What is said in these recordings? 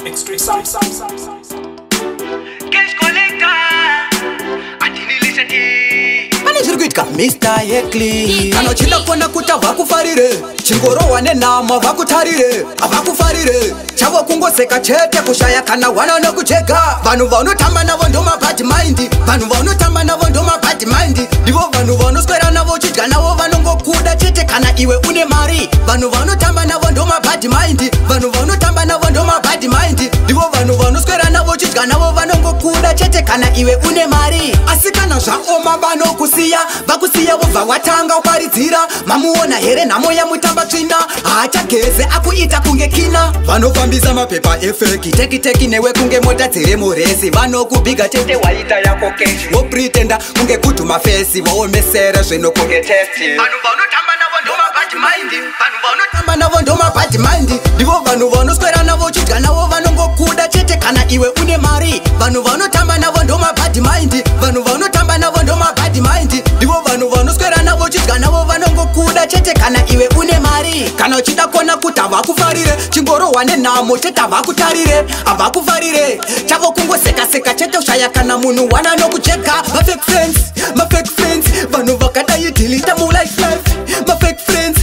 Extra sound. Mr. Yekli Kano chida kona kuta vakufarire Chingorowa nenama vakutarire Avakufarire Chavo kungoseka chete kushaya kana wana no kucheka Vanu vanu tamba na vondoma bad mind Vanu vanu tamba na vondoma bad mind Divo vanu vanu skwera na vochidga na vo vanu ngokuda chete kana iwe une mari Vanu vanu tamba na vondoma bad mind Vanu vanu tamba na vondoma bad mind Divo vanu vanu skwera na vochidga na vo vanu ngokuda chete kana iwe une mari Asikana zva oma vano kusiya Vakusiya vobva watanga uparidzira Mamuona here nhamo yamutamba tsvina Haachageze akuita kunge kina Vanofambisa mapepa efeki Teki newe kunge mota dziri muresi Vanokubhiga tete waita yako keshi Vopretenda kunge kutuma fesi Vaomesera zvino kunge testi Vanhu vanotamba navo ndoma bad mind Vanhu vanotamba navo ndoma bad mind Ndivo vanhu vanoswera navo chidya navo vanongokuda chete kana iwe une mari Vanhu vanotamba navo ndoma bad mind Vanhu vanotamba navo ndoma bad mind Ndivo vanhu vanoswera navo chidya navo vanongokuda chete kana iwe une mari Kana uchida kona kuti havakufarire Chingorowa nenhamo chete havakutarire Havakufarire Chavo kungoseka chete ushaya kana munhu wana nokucheka Ma fake friends Vanhu vakadai delita mu life Ma fake friends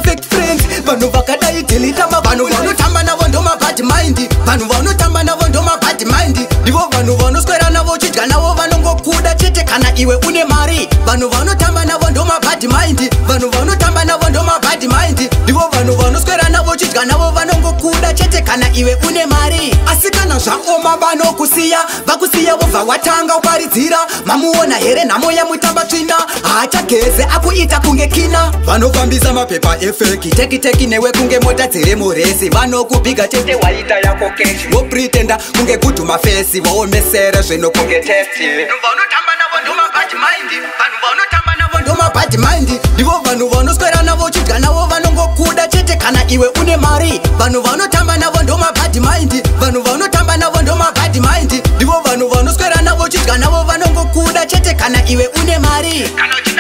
Vanhu vakadai delita Vanhu vanotamba navo ndoma bad mind Vanhu vanotamba navo ndoma bad mind Ndivo vanhu vanoswera navo chidya navo vanongokuda chete kana iwe une mari Vanhu vanotamba navo ndoma bad mind Vanhu vanotamba navo ndoma bad mind Ndivo vanhu vanoswera navo chidya navo vanongokuda chete kana iwe une mari Asikana zvaoma vanokusiya Vakusiya vobva watanga uparidzira Mamuona here nhamo yamutamba tsvina Haachageze akuita kunge kina Vanofambisa mapepa efeki Teki newe kunge mota dziri muresi Vanokubhiga tete waita yako keshi Vopretenda kunge kutuma fesi Vaomesera zvino kunge testi Vanotamba navo ndoma bad mind Vanhu vanotamba navo ndoma bad mind Ndivo vanhu vanoswera navo chidya navo vanongokuda chete kana iwe une mari Vanhu vanotamba navo ndoma bad mind Vanhu vanotamba navo ndoma bad mind Ndivo vanhu vanoswera navo chidya navo vanongokuda chete kana iwe une mari Kana